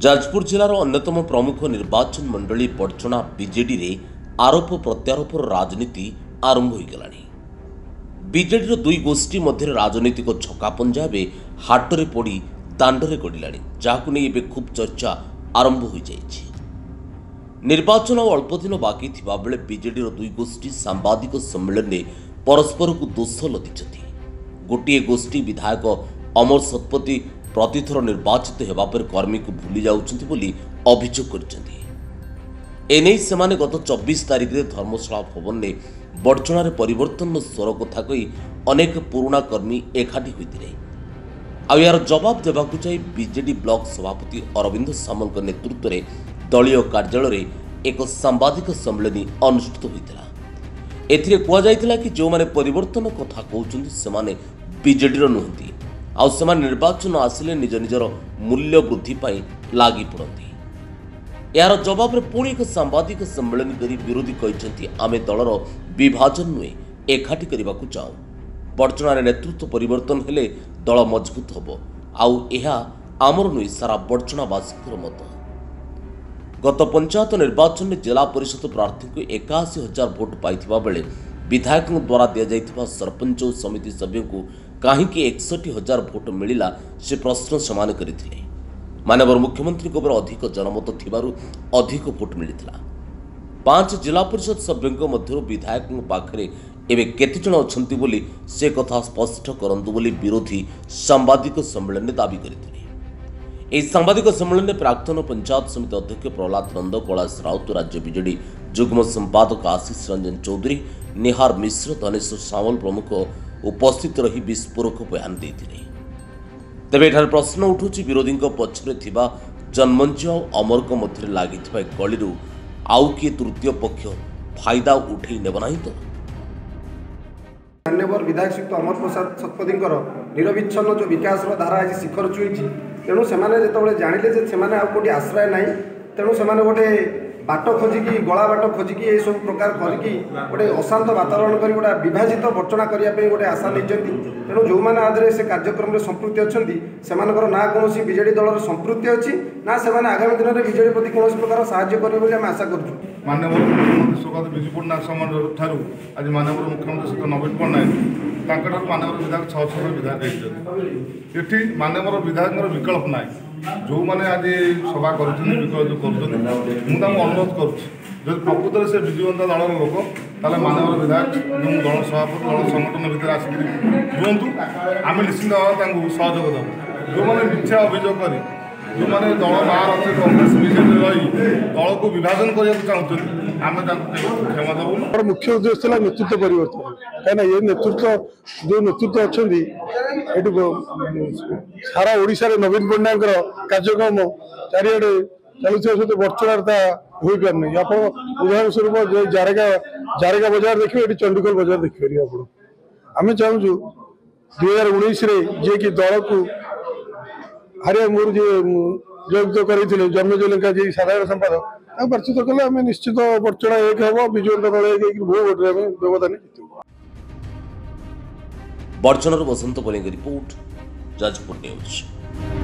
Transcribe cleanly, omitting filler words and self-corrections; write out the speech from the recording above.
जाजपुर जिलार अन्यतम प्रमुख निर्वाचन मंडली बड़चना बीजेडी रे आरोप प्रत्यारोपर राजनीति आरंभ हो गलानी। बीजेडी दुई गोष्ठी मध्य राजनीतिक छकापंजा हाटरे पड़ी दांडरे गड़िलानी, जहां नहीं एवं खूब चर्चा आरंभ हो जाइए। निर्वाचन अल्प दिन बाकी थिबा बेले बीजेडी दुई गोष्ठी सांबादिक सम्मेलन में परस्पर को दोष लदिछथि। गोटे गोष्ठी विधायक अमर शतपथी प्रतिथर निर्वाचित हेबा पर कर्मी को भूली जाउछन्ति बोली अभियोग करछन्ति। एने सेमाने गत 24 तारिख रे धर्मशाला भवन ने बड़चणार परिवर्तन स्वर कथा कही अनेक पुराना कर्मी एकाठी होइतिले। आ यार जवाब देबाकु चाहि बीजेडी ब्लॉक सभापति अरविंद सामंत नेतृत्व में दलीय कार्यालय एक सांबादिक सम्मेलन अनुष्ठित होइतिला। एथिरे कुआ जाइतिला कि जो माने परिवर्तन कथा कहउछन्ति सेमाने बीजेडी रो नहंती, आउ सेमान निर्वाचन आसिले निज निजर मूल्य वृद्धि पाई लागी पड़ती। यार जवाब में पुणी एक सांबादिक सम्मेलन करी विरोधी कहते आमे दलर विभाजन नुहे एकाठी करने को चाहू। बड़चणार नेतृत्व परिवर्तन हेले दल मजबूत हम, आउ एहा आमर नुहे सारा बड़चणावासी मत। गत पंचायत निर्वाचन में जिला परिषद प्रार्थी को 81,000 भोट पाई बेले विधायकों द्वारा दि जाइथिबा सरपंच और समिति सभ्यों को कहीं 61,000 भोट मिला से प्रश्न समान करथिले। माननीय मुख्यमंत्री अधिक जनमत थिबारु अधिक भोट मिलिथिला। 5 जिला परिषद सभ्यों मध्य विधायकों पाखरे एवं केते जण अछंती बोली से कथा स्पष्ट करंतु बोली विरोधी सांबादिक सम्मेलन में दाबी करथिले। एही सांबादिक सम्मेलन में प्राक्तन पंचायत समिति अध्यक्ष प्रहलाद नंद, कैलाश राउत, राज्य बीजेडी जुग्म संपादक आशीष रंजन चौधरी, निहार मिश्र, धनेश्वर सामल प्रमुख उपस्थित रही विस्फोरक बयान देते। तेज एठार प्रश्न उठुची विरोधी पक्षरे थिबा जनमंच और अमर मध्य लगी गली आउ किए तृतीय पक्ष फायदा उठे नेब ना तो। मान्यवर विधायक श्री अमर प्रसाद शतपथी निरविच्छन जो विकास धारा आज शिखर छुई, तेणु से जानिले से कौटी आश्रय ना, तेणु से गोटे बाट खोजिकी गला बाट खोजिकी ये सब प्रकार करके गोटे अशांत वातावरण कर गोटे विभाजित बर्चना करने गोटे आशा नहीं। तेणु जो मैंने आदि से कार्यक्रम में संपृक्ति अच्छा से ना कौन बीजेडी दल संपृक्ति अच्छी ना से आगामी दिन में बीजेडी प्रति कौन प्रकार साहाय्य करेंगे आशा करूँ। माननीय मुख्यमंत्री स्वर्गत विजु पट्टनायक समय आज माननीय मुख्यमंत्री सहित नवीन पट्टनायक माननीय विधायक 6 विधायक ये माननीय विधायक विकल्प ना जो मैंने आज सभा कर अनुरोध कर प्रकृत से विजु जनता दल लोक ताले माननीय विधायक जो दल सभापति दल संगठन भितर आसिक रुहतु आम निश्चित भाव सहयोग देव। जो मैंने मिथ्या अभियोग कर जो मैंने दल बाहर अच्छे कांग्रेस बीजेपी रही दल को विभाजन करने चाहते आम क्षमा देवु। मुख्य उद्देश्य है नेतृत्व परिवर्तन, कहीं ये नेतृत्व जो नेतृत्व अच्छा सारा ओडिशा रे नवीन पट्टनायक कार्यक्रम चारिड़े चलुवा सहित बर्चणारता हो पारनी। आप उदाहरण स्वरूप जारेगा बजार देखिए, ये चंडीगढ़ बजार देखिए। आप आम चाहूँ 2019 जी कि दल को हरिया मोर जी जययुक्त करते जन्मजय लेंका जी साधारण संपादक परिचित कले आम निश्चित बर्चना एक हम विजु जनता दल एक बहु भोटे व्यवधान जीतू। बड़चणार बसंत पलेंग रिपोर्ट, जाजपुर न्यूज।